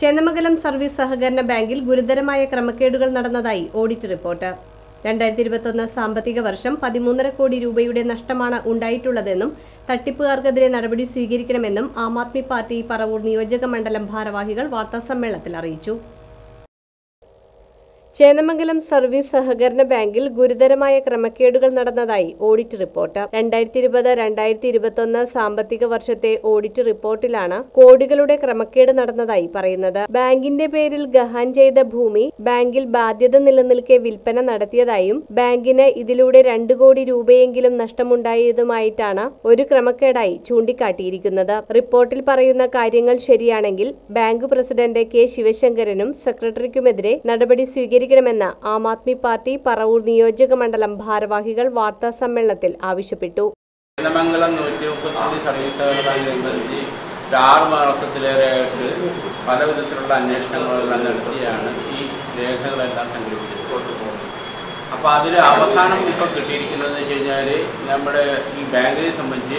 Chendamangalam service സഹകരണ ബാങ്കിൽ ഗുരുതരമായ ക്രമക്കേടുകൾ നടന്നതായി ഓഡിറ്റ് റിപ്പോർട്ട്. 2021 സാമ്പത്തിക വർഷം 13.5 കോടി രൂപയുടെ നഷ്ടമാണ് ഉണ്ടായിട്ടുള്ളതെന്നും തട്ടിപ്പുകാർക്കെതിരെ നടപടി സ്വീകരിക്കണമെന്നും ആം ആദ്മി പാർട്ടി പറവൂർ നിയോജക മണ്ഡലം ഭാരവാഹികൾ വാർത്താസമ്മേളനത്തിൽ അറിയിച്ചു. ചേന്നമംഗലം സർവീസ് സഹകരണ ബാങ്കിൽ ഗുരുതരമായ ക്രമക്കേടുകൾ നടന്നതായി ഓഡിറ്റ് റിപ്പോർട്ട്. 2020-2021 സാമ്പത്തിക വർഷത്തെ ഓഡിറ്റ് റിപ്പോർട്ടിലാണ് കോടികളുടെ ക്രമക്കേട് നടന്നതായി പറയുന്നത്. ബാങ്കിന്റെ പേരിൽ ഗഹാൻ ചെയ്ത ഭൂമി ബാങ്കിൽ ബാധ്യത നിലനിൽക്കെ വിൽപ്പന നടത്തിയതായും ബാങ്കിന് ഇതിലൂടെ 2 കോടി രൂപയെങ്കിലും നഷ്ടമുണ്ടായതുമായിട്ടാണ് ഒരു ക്രമക്കേടായി ചൂണ്ടിക്കാട്ടിയിരിക്കുന്നത്. റിപ്പോർട്ടിൽ പറയുന്ന കാര്യങ്ങൾ ശരിയാണെങ്കിൽ ബാങ്ക് പ്രസിഡന്റ് കെ ശിവശങ്കരനും സെക്രട്ടറിക്കുമെതിരെ നടപടി സ്വീകരിക്കണമെന്ന് ആം ആദ്മി പാർട്ടി പറവൂർ നിയോജക മണ്ഡലം ഭാരവാഹികൾ വാർത്താ സമ്മേളനത്തിൽ ആവശ്യപ്പെട്ടു. ചേന്നമംഗലം 130 സർവീസ് സഹകരണ 6 മാസത്തിലേറെയായിട്ട് പല വിധത്തിലുള്ള അന്വേഷണങ്ങളെല്ലാം നടത്തിയാണ് ഈ രേഖകളെല്ലാം സംഘടിപ്പിച്ചത്. അപ്പോൾ അതിൽ അവസാനം ഇപ്പോൾ കിട്ടിയിരിക്കുന്നതെന്ന് വെച്ച് കഴിഞ്ഞാൽ നമ്മുടെ ഈ ബാങ്കിനെ സംബന്ധിച്ച്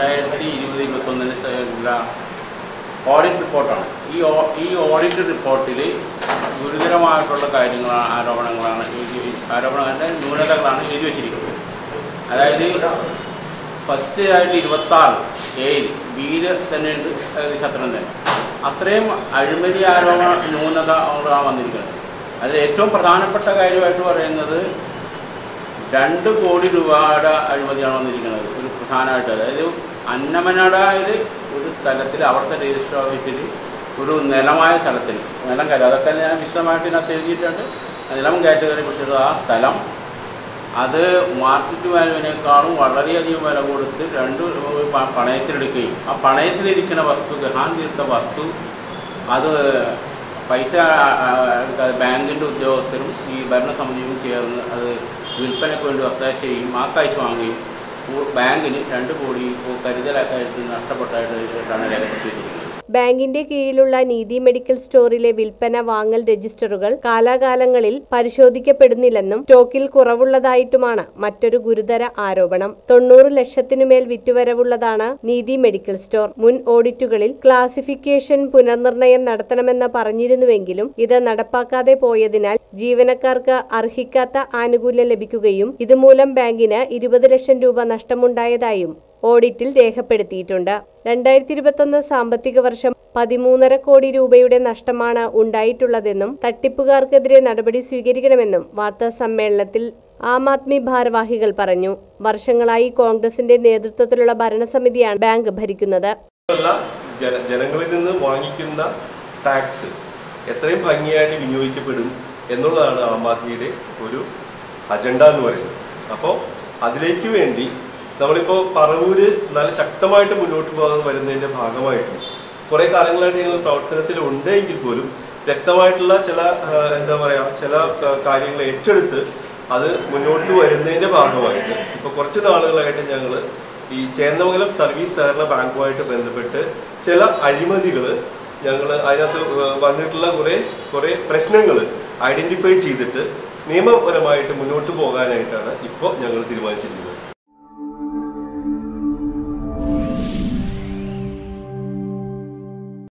2020-2021 ഓഡിറ്റ് റിപ്പോർട്ടാണ്. ഈ ഓഡിറ്റ് റിപ്പോർട്ടിൽ ഗുരുതരമായിട്ടുള്ള കാര്യങ്ങളാണ് ആരോപണങ്ങളുടെ ന്യൂനതകളാണ് എഴുതി വച്ചിരിക്കുന്നത്. അതായത് ഫസ്റ്റ് ആയിട്ട് 26 ബിയിൽ തന്നെ ഉണ്ട്, ശത്രു തന്നെ അത്രയും അഴിമതി ആരോപണ ന്യൂനതകളാണ് വന്നിരിക്കുന്നത്. അതിൽ ഏറ്റവും പ്രധാനപ്പെട്ട കാര്യമായിട്ട് പറയുന്നത് 2 കോടി രൂപയുടെ അഴിമതിയാണ് വന്നിരിക്കുന്നത്. ഒരു പ്രധാനമായിട്ട് അതായത് അന്നമനടയിൽ ഒരു സ്ഥലത്തിൽ അവിടുത്തെ രജിസ്റ്റർ ഓഫീസിൽ ഒരു നിലമായ സ്ഥലത്തിൽ നിലം കയറി, അതൊക്കെ ഞാൻ വിശദമായിട്ട് ഇതിനകത്ത് എഴുതിയിട്ടുണ്ട്. നിലം കയറ്റുകയറി കൊടുത്തത് ആ സ്ഥലം അത് മാർക്കറ്റ് വാല്യൂവിനേക്കാളും വളരെയധികം വില കൊടുത്ത് 2 പണയത്തിലെടുക്കുകയും ആ പണയത്തിലിരിക്കുന്ന വസ്തു ഗഹാൻ തീർത്ത വസ്തു അത് പൈസ ബാങ്കിൻ്റെ ഉദ്യോഗസ്ഥരും ഈ ഭരണസമിതിയും ചേർന്ന് അത് വിൽപ്പനയ്ക്ക് വേണ്ടി ഒത്താശ ചെയ്യും. ആ കാശ് വാങ്ങുകയും ബാങ്കിന് 2 കോടി കരുതലായിട്ട് നഷ്ടപ്പെട്ടായിട്ടാണ് രേഖപ്പെടുത്തിയിരിക്കുന്നത്. ബാങ്കിന്റെ കീഴിലുള്ള നീതി മെഡിക്കൽ സ്റ്റോറിലെ വിൽപ്പന വാങ്ങൽ രജിസ്റ്ററുകൾ കാലാകാലങ്ങളിൽ പരിശോധിക്കപ്പെടുന്നില്ലെന്നും സ്റ്റോക്കിൽ കുറവുള്ളതായിട്ടുമാണ് മറ്റൊരു ഗുരുതര ആരോപണം. 90 ലക്ഷത്തിനുമേൽ വിറ്റുവരവുള്ളതാണ് നീതി മെഡിക്കൽ സ്റ്റോർ. മുൻ ഓഡിറ്റുകളിൽ ക്ലാസിഫിക്കേഷൻ പുനർനിർണയം നടത്തണമെന്ന് പറഞ്ഞിരുന്നുവെങ്കിലും ഇത് നടപ്പാക്കാതെ പോയതിനാൽ ജീവനക്കാർക്ക് അർഹിക്കാത്ത ആനുകൂല്യം ലഭിക്കുകയും ഇതുമൂലം ബാങ്കിന് 20 ലക്ഷം രൂപ നഷ്ടമുണ്ടായതായും ഓഡിറ്റിൽ രേഖപ്പെടുത്തിയിട്ടുണ്ട്. 2021 സാമ്പത്തിക വർഷം 13.5 കോടി രൂപയുടെ നഷ്ടമാണ് ഉണ്ടായിട്ടുള്ളതെന്നും തട്ടിപ്പുകാർക്കെതിരെ നടപടി സ്വീകരിക്കണമെന്നും വാർത്താ സമ്മേളനത്തിൽ ആം ആദ്മി ഭാരവാഹികൾ പറഞ്ഞു. വർഷങ്ങളായി കോൺഗ്രസിന്റെ നേതൃത്വത്തിലുള്ള ഭരണസമിതിയാണ് ബാങ്ക് ഭരിക്കുന്നത്. ജനങ്ങളിൽ നിന്ന് വാങ്ങിക്കുന്ന ടാക്സ് എത്രയും ഭംഗിയായിട്ട് വിനിയോഗിക്കപ്പെടും എന്നുള്ളതാണ് ആം ആദ്മിയുടെ ഒരു അജണ്ട എന്ന് പറയുന്നത്. അപ്പോൾ അതിലേക്ക് വേണ്ടി നമ്മളിപ്പോൾ പറവൂര് നല്ല ശക്തമായിട്ട് മുന്നോട്ട് പോകാൻ വരുന്നതിൻ്റെ ഭാഗമായിട്ട് കുറേ കാലങ്ങളായിട്ട് ഞങ്ങൾ പ്രവർത്തനത്തിൽ എങ്കിൽ പോലും വ്യക്തമായിട്ടുള്ള ചില ചില കാര്യങ്ങൾ ഏറ്റെടുത്ത് അത് മുന്നോട്ട് വരുന്നതിൻ്റെ ഭാഗമായിട്ട് ഇപ്പോൾ കുറച്ച് നാളുകളായിട്ട് ഞങ്ങൾ ഈ ചേന്നമംഗലം സർവീസ് സഹകരണ ബാങ്കുമായിട്ട് ബന്ധപ്പെട്ട് ചില അഴിമതികൾ ഞങ്ങൾ അതിനകത്ത് വന്നിട്ടുള്ള കുറേ പ്രശ്നങ്ങൾ ഐഡൻറ്റിഫൈ ചെയ്തിട്ട് നിയമപരമായിട്ട് മുന്നോട്ട് പോകാനായിട്ടാണ് ഇപ്പോൾ ഞങ്ങൾ തീരുമാനിച്ചിരിക്കുന്നത്.